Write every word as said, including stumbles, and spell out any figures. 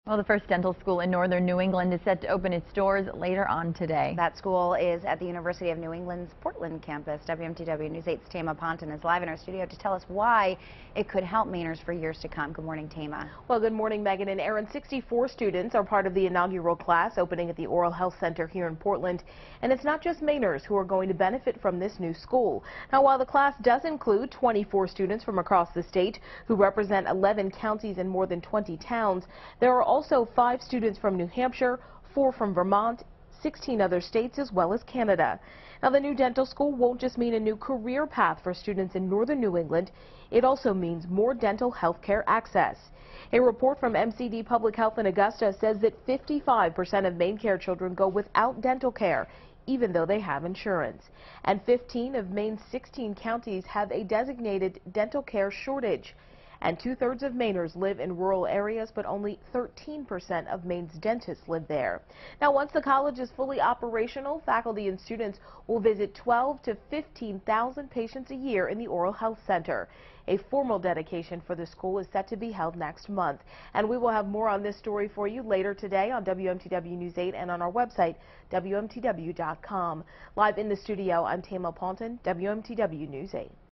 Well, the first dental school in northern New England is set to open its doors later on today. That school is at the University of New England's Portland campus. W M T W News eight's Thema Ponton is live in our studio to tell us why it could help Mainers for years to come. Good morning, Thema. Well, good morning, Megan and Aaron. sixty-four students are part of the inaugural class opening at the Oral Health Center here in Portland. And it's not just Mainers who are going to benefit from this new school. Now, while the class does include twenty-four students from across the state who represent eleven counties and more than twenty towns, there are also five students from New Hampshire, four from Vermont, sixteen other states, as well as Canada. Now, the new dental school won't just mean a new career path for students in northern New England. It also means more dental health care access. A report from M C D Public Health in Augusta says that fifty-five percent of Maine care children go without dental care, even though they have insurance. And fifteen of Maine's sixteen counties have a designated dental care shortage. And two-thirds of Mainers live in rural areas, but only thirteen percent of Maine's dentists live there. Now, once the college is fully operational, faculty and students will visit twelve to fifteen thousand patients a year in the Oral Health Center. A formal dedication for the school is set to be held next month. And we will have more on this story for you later today on W M T W News eight and on our website, W M T W dot com. Live in the studio, I'm Thema Ponton, W M T W News eight.